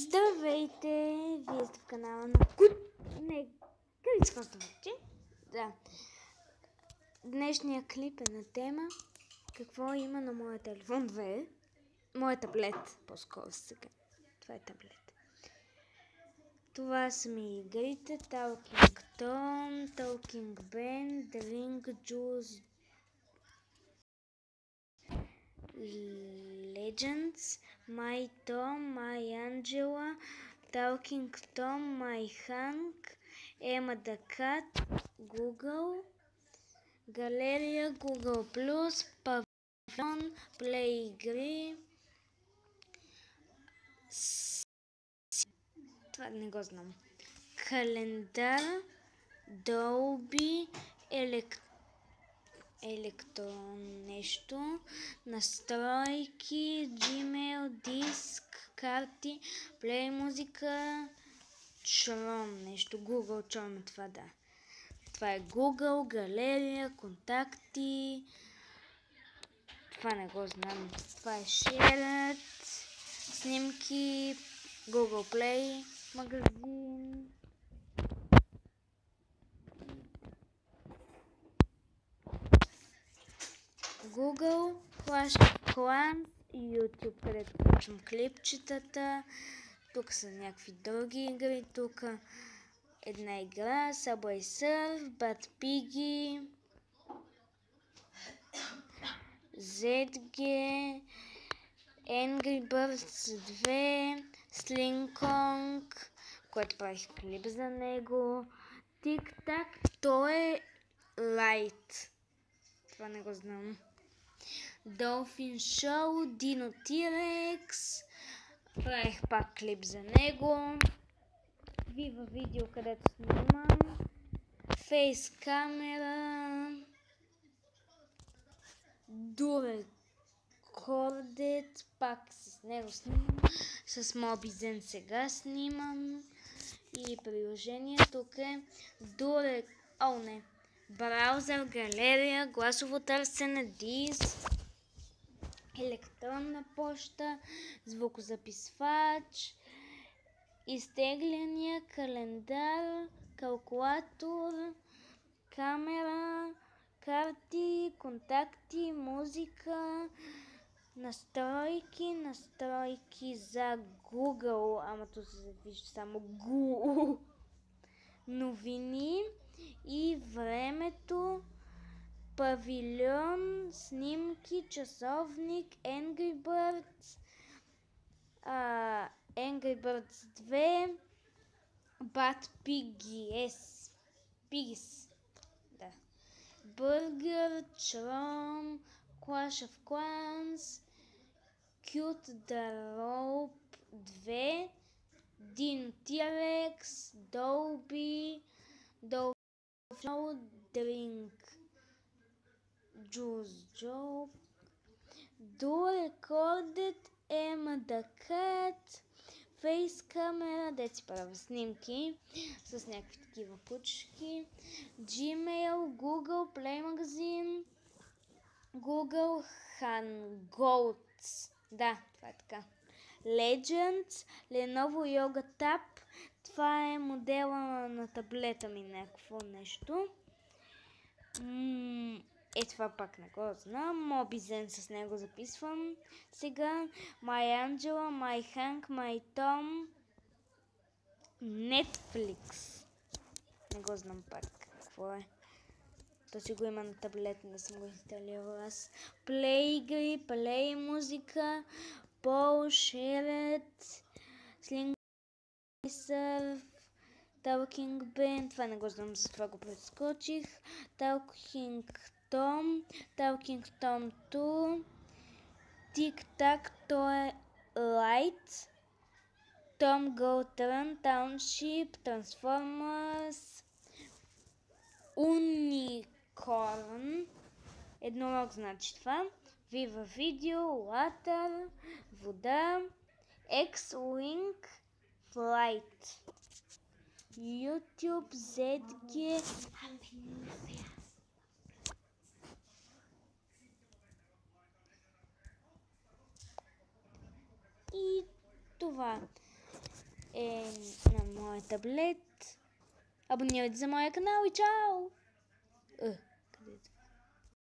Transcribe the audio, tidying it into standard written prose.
Здравейте! Вие сте в канала на Критскостовачи. Да. Днешният клип е на тема какво има на моя телефон 2. Моя таблет, по-скоро сега. Това е таблет. Това са ми игрите Talking Tom, Talking Ben, Drink Juice, Legends, My Tom, My Angela, Talking Tom, My Hank, Emma the Cat, Google, Галерия, Google+, Павилион, Play игри. Това не го знам. Календар, Dolby, електро нещо, настройки, Gmail, диск, карти, Play музика, Chrome нещо, Google Chrome, това да. Това е Google, галерия, контакти. Това не го знам. Това е Shared, снимки, Google Play, магазин. Google, Clash of Clans, YouTube, където включвам клипчетата. Тук са някакви други игри. Тук една игра, Subway Surf, Bad Piggy, ZG, Angry Birds 2, Sling Kong, който правих клип за него. Тик-так, то е Light. Това не го знам. Dolphin Show, Dino T-Rex. Правих пак клип за него. Viva видео, където снимам. Face камера. Recorded, пак с него снимам. С Mobizen сега снимам. И приложение тук е браузър, галерия, гласово търсене, диск, електронна поща, звукозаписвач, изтегляния, календар, калкулатор, камера, карти, контакти, музика, настройки за Google, ама то се вижда само Google, новини и времето, павилион, снимки, часовник, Angry Birds, Angry Birds 2, Bad Piggies, да. Burger, Chrome, Clash of Clans, Cute the Rope 2, Dino T-Rex, Dolby, Drink Juice Joe, Recorded, Emma the Cat, Face камера, дето си правя снимки с някакви такива кучки, Gmail, Google Play магазин, Google Hangouts, да, това е така. Legends, Lenovo Yoga Tab, това е модела на таблета ми, някакво нещо. Това пак не го знам. Mobizen, с него записвам сега. My Angela, My Hank, My Tom, Netflix. Не го знам пак какво е. То си го има на таблет, не съм го инсталирала аз. Play игри, Play музика, Ball, Shared, Sling Surf, Talking Ben, това не го знам, затова го прескочих. Talking Tom, Talking Tom 2, Tic-Tac, то е Light, Tom Go Turn, Township, Transformers, Unicorn, еднорог значи това, Viva Video, Water, вода, X-Wing, Flight, YouTube, ZG, и това. на моя таблет. Абонирайте за моя канал и чао! Къде е?